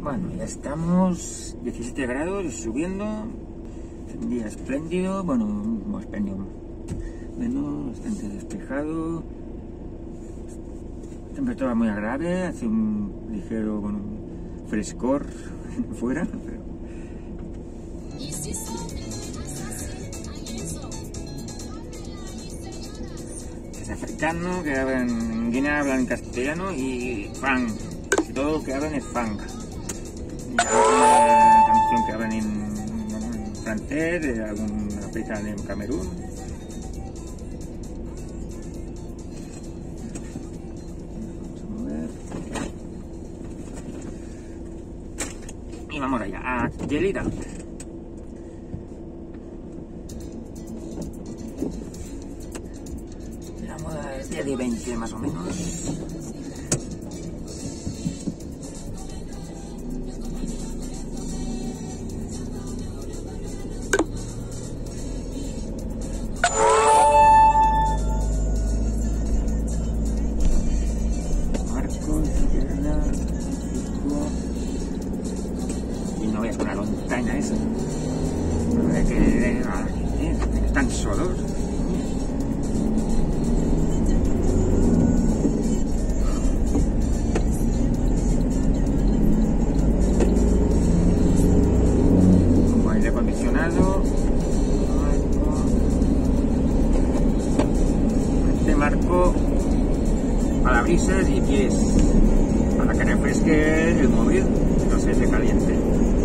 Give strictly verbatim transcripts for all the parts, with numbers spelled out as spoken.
Bueno, ya estamos, diecisiete grados, subiendo, un día espléndido, bueno, no espléndido, menos, bastante despejado, temperatura muy agradable, hace un ligero, bueno, un frescor fuera, pero... Es africano, que hablan en Guinea, hablan castellano y fang, y todo lo que hablan es fang. Y alguna canción que hablan en, bueno, en francés, de alguna peca en Camerún. Vamos a mover. Y vamos allá, a Gelida. La moda es día de veinte más o menos. Y no veas con la montaña esa. No veas que eh, están solos. Como aire acondicionado. Este marco parabrisas y pies para que refresque el móvil y no se te caliente.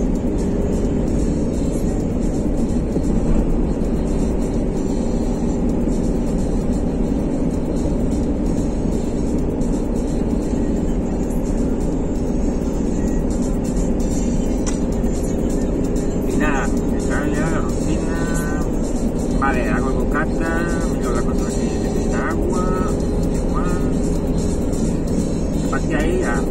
Y nada, está ya la rutina. Vale, hago bocata, miro la control si necesita agua, igual. Parte ahí ya.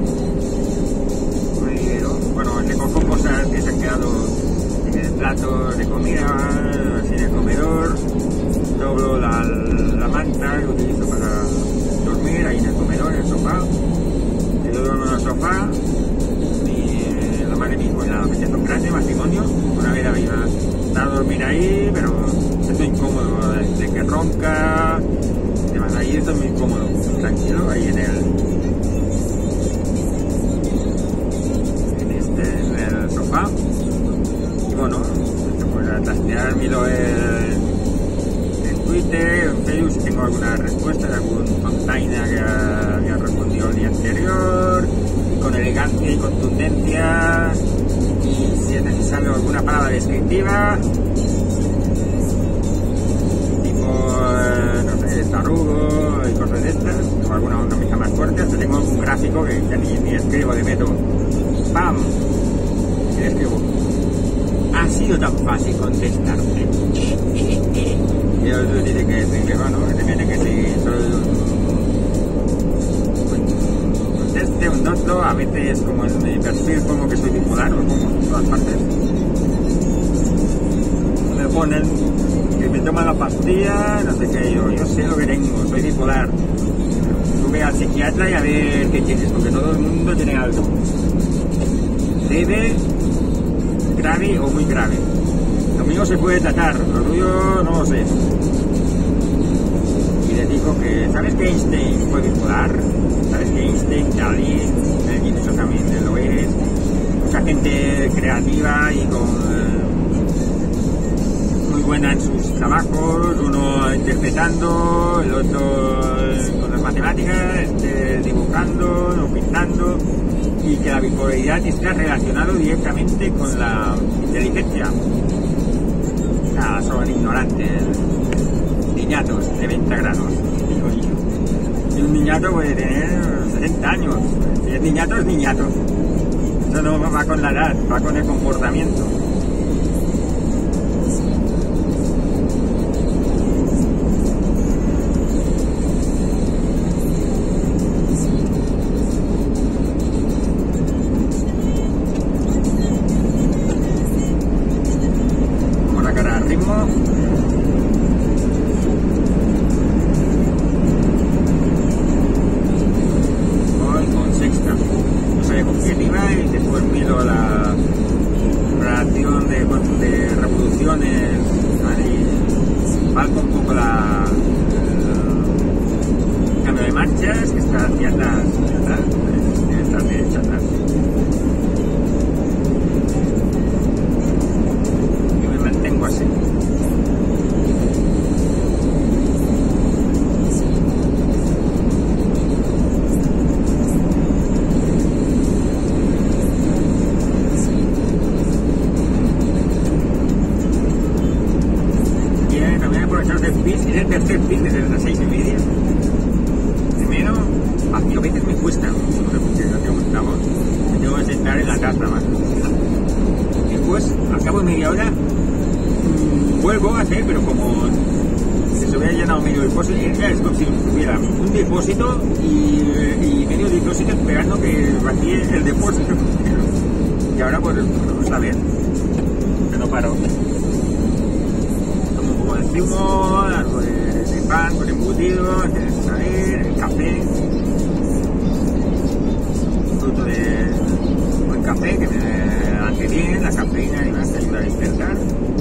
Bueno, le cojo cosas que se han quedado en platos de comida, así en el comedor. Doblo la, la manta que utilizo para dormir ahí en el comedor, en el sofá. Y yo duermo en el sofá. Y la madre mismo, ya me siento grande, matrimonio. Una vez iba a dormir ahí, pero estoy incómodo, de, de que ronca. Además, ahí estoy muy incómodo, tranquilo, ahí en el. Y bueno, pues trastear, miro el, en Twitter, en Facebook, si tengo alguna respuesta de algún container que ha, que ha respondido el día anterior, y con elegancia y contundencia, y si es necesario alguna palabra descriptiva, tipo, eh, no sé, tarugo y cosas de estas, o alguna otra mija más fuerte. Hasta tengo un gráfico que ya ni, ni escribo, le meto ¡pam! Y le escribo, ha sido tan fácil contestarte. Y ellos dicen que, que bueno, que también que si soy un conteste, un tonto, a veces como en mi perfil como que soy bipolar, o como en todas partes. Me ponen que me toman la pastilla, no sé qué, yo, yo sé lo que tengo, soy bipolar. Tú ve al psiquiatra y a ver qué tienes, porque todo el mundo tiene algo. Leve, grave o muy grave. Lo mío se puede tratar, lo tuyo no lo sé. Y les digo que, ¿sabes que Einstein fue bipolar? ¿Sabes que Einstein, Dalí, el Gibson también lo es? Mucha gente creativa y con eh, muy buena en sus trabajos, uno interpretando, el otro eh, con las matemáticas, este, dibujando, o pintando. Y que la bipolaridad está relacionado directamente con la inteligencia. Nada, son ignorantes, niñatos de veinte grados, digo yo. Y un niñato puede tener setenta años. Si es niñato, es niñato. Eso no va con la edad, va con el comportamiento. objetiva y después miro la relación de, de revoluciones, ¿vale? Y falta un poco la el cambio de marchas que está hacia atrás, atrás, derecha, derecha, atrás. Y me mantengo así. Es el tercer pin desde las seis y media. Primero, a mí a veces me cuesta mucho, porque no tengo octavos, me tengo que sentar en la taza más. Después, al cabo de media hora, mmm, vuelvo a hacer, pero como se hubiera llenado medio depósito, es como si tuviera un depósito y, y medio depósito esperando que vacíe el depósito. Y ahora, pues, está bien, que no paro. De zumo, algo de, de pan con embutidos, de saber, el café, fruto de buen café que me hace bien, la cafeína y más, te ayuda a despertar.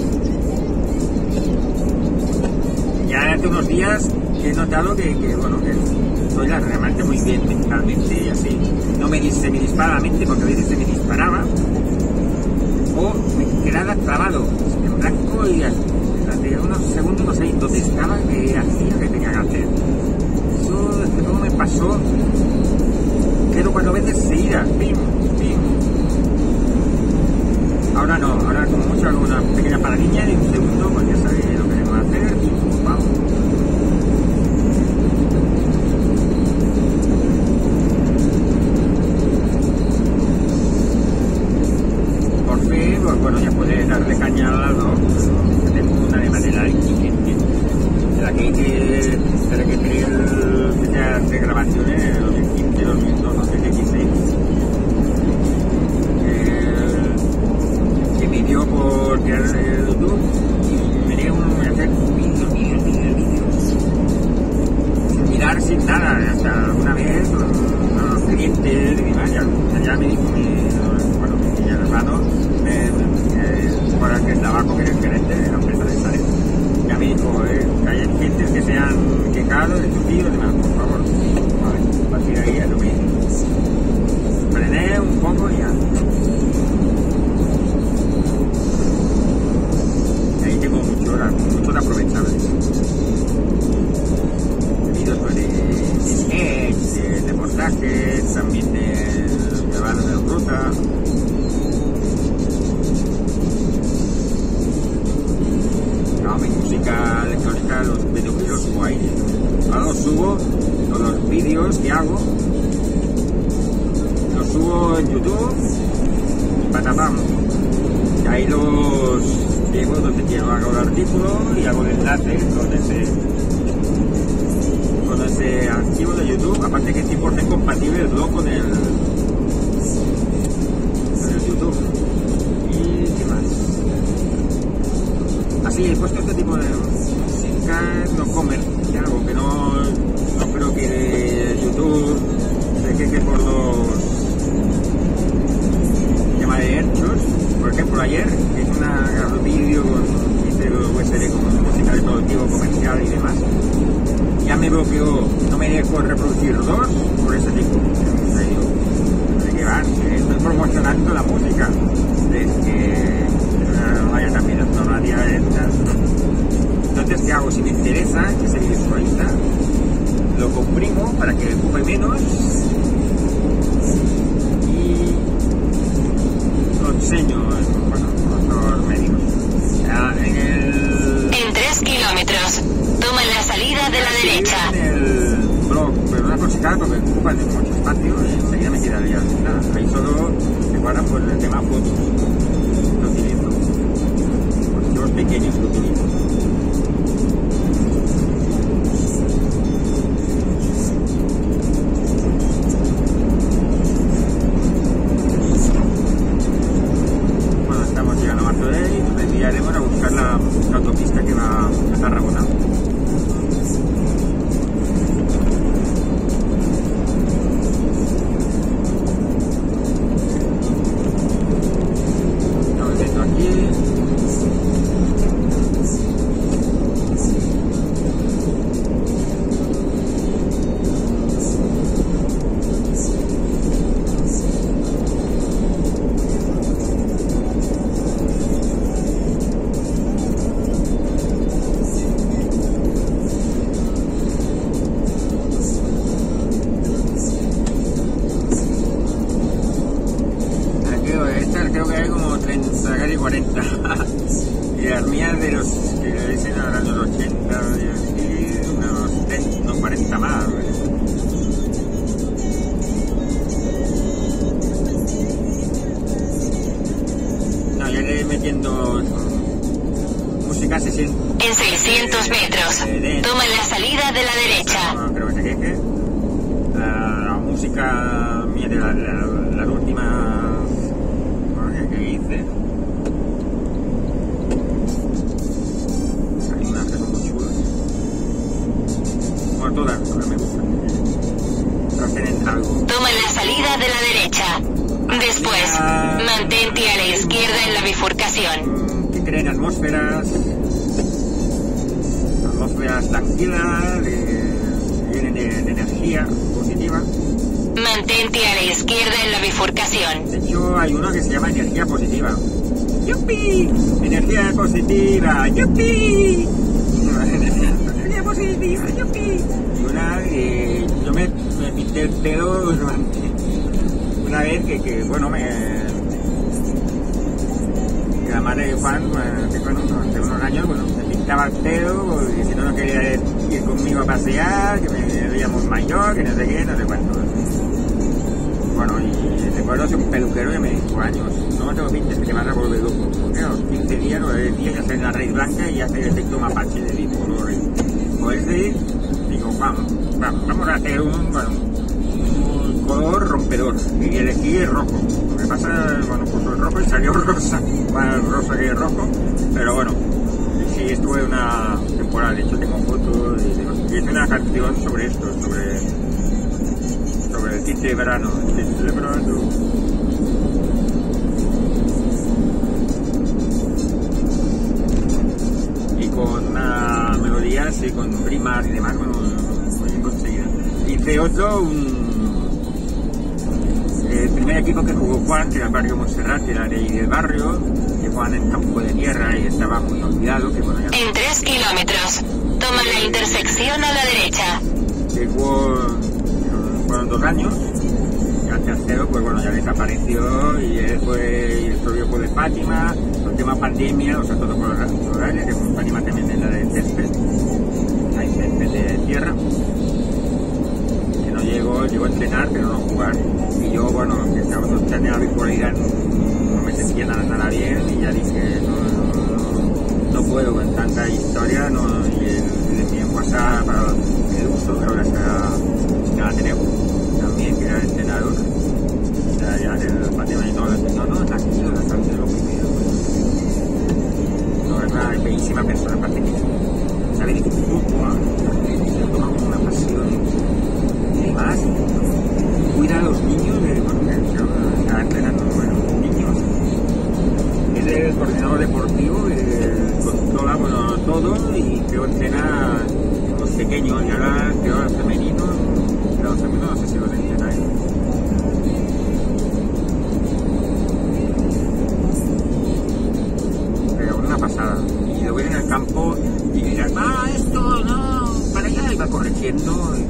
Ya hace unos días he notado que, que bueno, que estoy realmente muy bien mentalmente y así, no me, se me dispara la mente porque a veces se me disparaba o me quedaba trabado en blanco y así. De unos segundos no sé dónde estaba, que hacía, que tenía que hacer. Eso desde luego me pasó tres o cuatro veces seguidas, pim, pim. Ahora no, ahora como mucho hago una pequeña paradilla y un segundo pues ya sabéis lo que tengo que hacer, pim, vamos. Por fin, pues bueno, ya puede darle caña al lado. De la de la que hice, de la que creé el de grabaciones en dos mil quince, dos mil dieciséis, que me dio por crear el YouTube y me dio un hacer vídeos, vídeos, vídeos, vídeos sin mirar, sin nada, hasta una vez con los clientes y demás, ya, ya me dijo mi, bueno, mi hermano, para que el tabaco que es gerente de la empresa de Sales. Ya me dijo, eh, que hay gente que se han quejado de tu tío y demás, por favor. Vale, a partir de ahí ya lo mismo. Frené un poco y ya. Ahí tengo mucho hora, mucho de aprovechables. Vídeos de sketch, de reportajes, también de grabados de ruta. Mi música electrónica, los videoclips los subo ahí. Ahora los subo con los vídeos que hago, los subo en YouTube y patapam. Y ahí los llevo donde quiero, hago el artículo y hago el enlace con ese, con ese archivo de YouTube. Aparte que es cien por ciento compatible el blog con el, con el YouTube. Y qué más. Así he puesto este tipo de música no comercial, algo que no, no creo que YouTube se queje por los llama de hechos. Por ejemplo, ayer hice un vídeo con hice U S B con música de todo tipo, comercial y demás. Ya me bloqueó, no me dejó reproducir dos por ese tipo. ¿De qué van? Estoy promocionando la música. Es que no vaya también las tonalidades estas. Entonces, ¿qué hago? Si me interesa que se visualiza, lo comprimo para que ocupe menos y lo enseño en, bueno, otros medios. Ya, en el... En tres kilómetros, toma la salida de la derecha. En el blog, pero una cosita porque ocupa de mucho espacio y enseguida me quedaría sin nada. Ahí solo se guardan por el tema fotos. Lo utilizo. Archivos pequeños lo utilizo. Bueno, estamos llegando a Martorell y nos desviaremos a buscar la, la autopista que va a Tarragona. noventa y las mías de los que dicen ahora los ochenta y así, unos treinta, unos cuarenta más. No, ya le metiendo música se siente. En seiscientos metros, toma la salida de la derecha. No creo que se queje. La, la música mía de la, la, las últimas que hice. Hay unas que son muy chulas. Bueno, todas, todas me gustan. Todas tienen algo. Toma la salida de la derecha. Después, mantente a la izquierda en la bifurcación. Que creen atmósferas. Atmósferas tranquilas, de, llenas de, de energía positiva. Mantente a la izquierda en la bifurcación. De hecho, hay uno que se llama energía positiva. ¡Yupi! Energía positiva, ¡yupi! Energía positiva, ¡yupi! Y una que yo me, me pinté el pelo una vez que, que bueno, me... que la madre de Juan, que bueno, hace unos años, bueno, me pintaba el pelo y si no, no quería ir conmigo a pasear, que me veíamos mayor, que no sé qué, no sé cuánto. Bueno, y recuerdo hace un peluquero de me dijo años, no te lo pintes que te vas a volver loco, porque a los quince días o diez días ya se la raíz blanca y ya se detecta un mapache de bicolor. Pues sí, digo, vamos, vamos, vamos a hacer un, bueno, un color rompedor, y elegí el rojo. Lo que pasa, bueno, pues el rojo y salió rosa, más rosa que el rojo, pero bueno, sí, estuve una temporada, de hecho tengo fotos y, y hice una canción sobre esto, sobre... sobre el tinte de verano, el tinte de verano. Y con una melodía así, con rimas y demás, bueno, muy bien conseguida. Hice otro, un... el primer equipo que jugó Juan, que era el barrio Montserrat, que era de ahí del barrio, que jugaban en campo de tierra y estaba muy olvidado, que bueno, ya... En tres kilómetros, toma la intersección a la derecha. Que jugó... fueron dos años, y al tercero pues bueno ya desapareció y él fue, y el propio fue de Fátima, el tema pandemia, o sea todo por los aires, que Fátima también es la de césped, hay césped de tierra, que no llegó, llegó a entrenar pero no jugar, y yo bueno, que cuando tenía la bipolaridad no me sentía nada, nada bien y ya dije no, no, no puedo con tanta historia, no, y le envié en WhatsApp para el uso que ahora está la tenemos también, que era el entrenador ya, ya del Fátima y todo, no, no, tranquilo, la salud de lo primero, no, es una bellísima persona, aparte que sabe de fútbol, se lo toma como una pasión y además cuida a los niños de, bueno, que está entrenando a niños, es el coordinador deportivo, eh, controla, bueno, todo y creo entrena a los pequeños y ahora creo a los femeninos. Pero los femeninos no sé si lo tenían ahí. Pero una pasada. Y lo ven en el campo y dirán, ah, esto, no, para allá, y va corrigiendo. Y...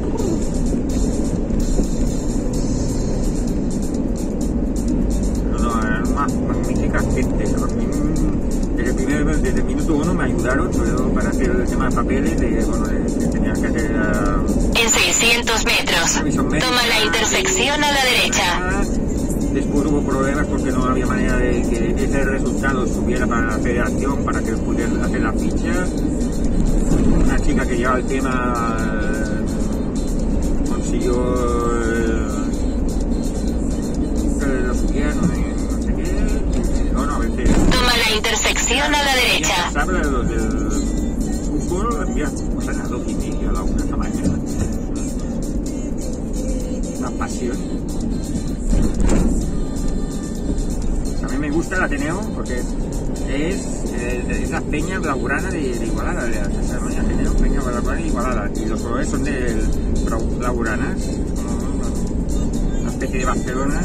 no, no, eran más magníficas gente. Desde el, primer, desde el minuto uno me ayudaron todo para hacer el tema de papeles, de, bueno, de, de tenía que hacer... Uh, en seiscientos metros, toma la intersección a la derecha. Después hubo problemas porque no había manera de que ese resultado subiera para la federación, para que pudiera hacer la ficha. Una chica que llevaba el tema uh, consiguió uh, que lo subieran, no sé qué. No, no, a veces... toma la intersección a la derecha. Se habla de los del fútbol, mira, o sea, a las dos y media, a la una de la mañana. Una pasión. A mí me gusta el Ateneo porque es, es, es la peña blaugrana de, de Igualada, de la Ateneo, peña blaugrana de Igualada, y los colores son de blaugranas, como una especie de Barcelona.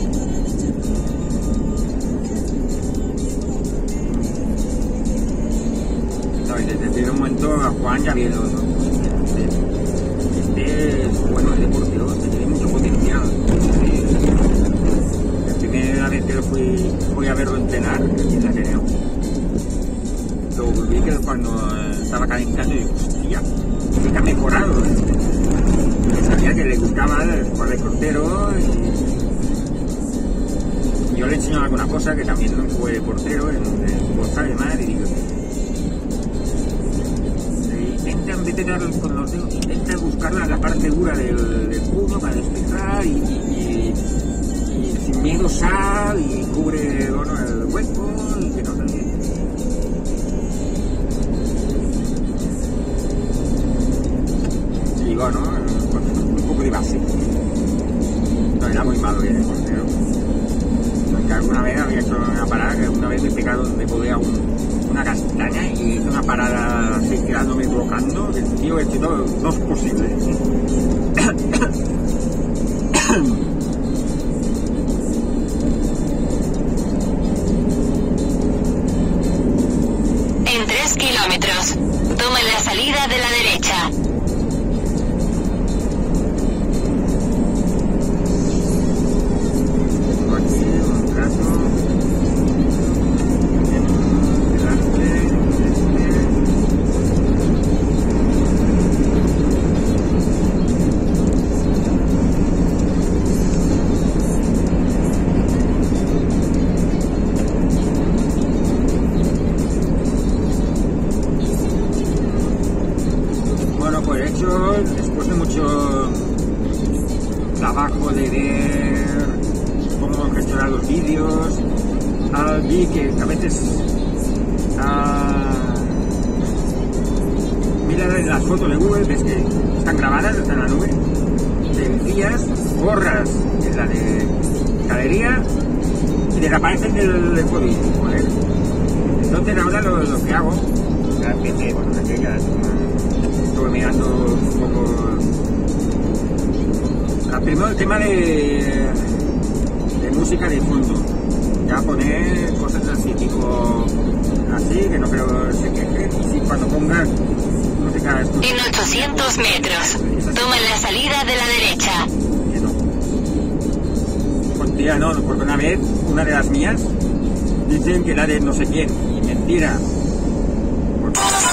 No, y desde el primer momento a Juan ya viendo, ¿no? Este, este es bueno, es deportivo, tiene mucho potencial. La primera vez que lo fui, fui a verlo entrenar en la Ateneo. Lo vi que cuando estaba calentando y hostia, que ha mejorado. Sabía que le gustaba jugar de portero y yo le enseño alguna cosa que también fue de portero en el Bolsa de Mar y digo, intenta en vez de dar con los dedos, intenta buscar la, la parte dura del, del puño para despejar y, y, y, y sin miedo sal y cubre bueno, el hueco y que no se olvide. Y bueno, un poco de base. No era muy malo bien el portero. Porque alguna vez había hecho una parada que una vez me pegaron de podía un, una castaña y hice una parada así tirándome blocando. El tío este no, no es posible. En tres kilómetros, toma la salida de la derecha. Después de mucho trabajo de ver cómo gestionar los vídeos, uh, vi que a veces uh, mira en las fotos de Google, ves que están grabadas, están en la nube, te envías, borras en la de galería y desaparecen del, del foto. Joder. Entonces ahora lo, lo que hago, la P C, bueno, aquellas estuve mirando un poco. Ah, primero el tema de, de música de fondo. Ya poner cosas así, tipo así, que no creo que se quejen. Y si cuando pongas música. En ochocientos metros, toma la salida de la derecha. Que no. Pues tía, no, porque una vez, una de las mías, dicen que la de no sé quién. Y mentira. Porque